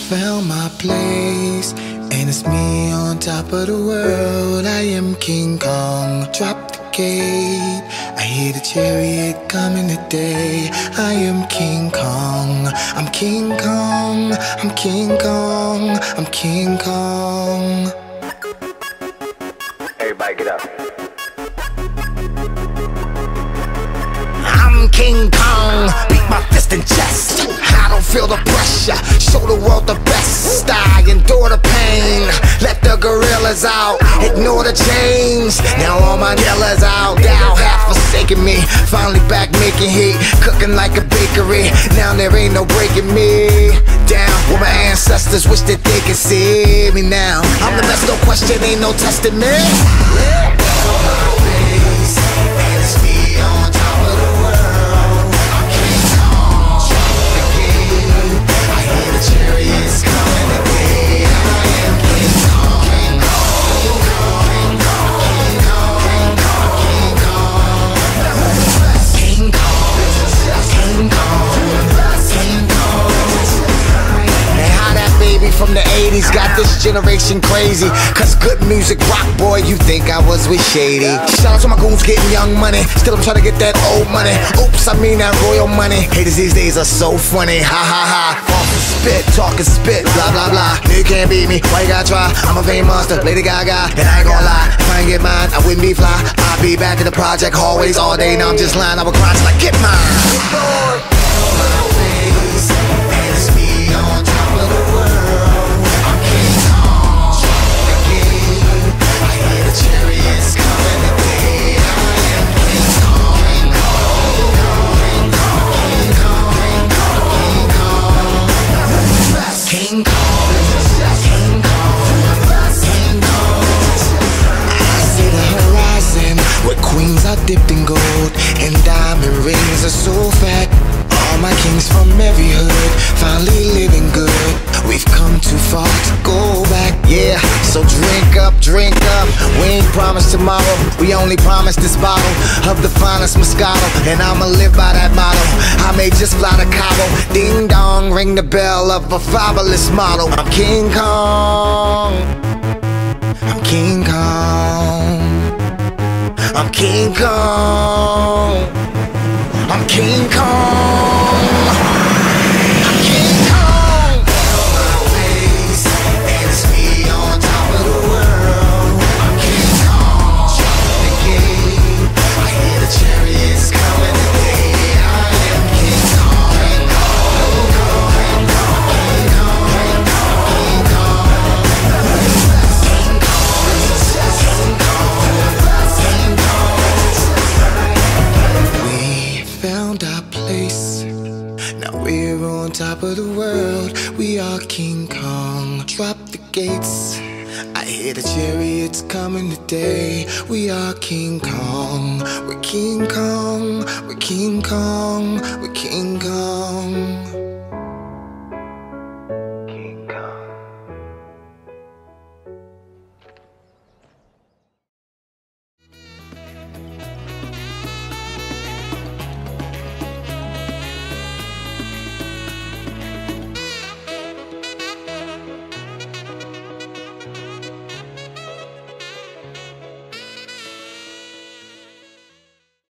found my place, and it's me on top of the world. I am King Kong, drop the gate. I hear the chariot coming today. I am King Kong, I'm King Kong, I'm King Kong, I'm King Kong. Everybody get up. I'm King Kong, beat my fist in chest. I don't feel the pressure, show the world the best. I endure the pain, let the gorillas out, ignore the change. Now all my killers out, thou have forsaken me. Finally back making heat, cooking like a bakery. Now there ain't no breaking me down. Where my ancestors wish that they could see me now. I'm the best, no question, ain't no testing me. From the 80s, got this generation crazy. Cause good music rock, boy, you think I was with Shady. Shout out to my goons getting young money, still I'm trying to get that old money. Oops, I mean that royal money. Haters these days are so funny, ha ha ha. Off the spit, talking spit, blah blah blah. You can't beat me, why you gotta try? I'm a vain monster, Lady Gaga, and I ain't gonna lie. If I ain't get mine, I wouldn't be fly. I'll be back in the project hallways all day. Now I'm just lying, I would grind till I get mine. King Kong, King Kong, King Kong. I see the horizon where queens are dipped in gold and diamond rings are so fat. All my kings from every hood finally living good. We've come too far to go back, yeah. So drink up, drink up. We ain't promised tomorrow, we only promised this bottle of the finest Moscato, and I'ma live by that motto. I may just fly to Cabo, ding dong, ring the bell of a fabulous model. I'm King Kong, I'm King Kong, I'm King Kong, I'm King Kong, I'm King Kong. We're on top of the world, we are King Kong. Drop the gates, I hear the chariots coming today. We are King Kong, we're King Kong, we're King Kong, we're King Kong.